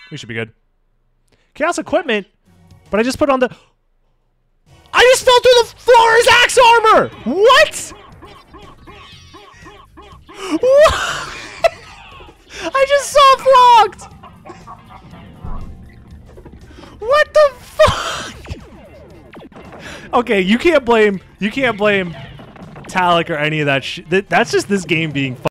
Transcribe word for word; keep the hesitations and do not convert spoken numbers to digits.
We should be good. Chaos equipment, but I just put on the... I just fell through the floor as axe armor! What? What? I just soft locked! What the fuck? Okay, you can't blame, you can't blame Talik or any of that shit. That's just this game being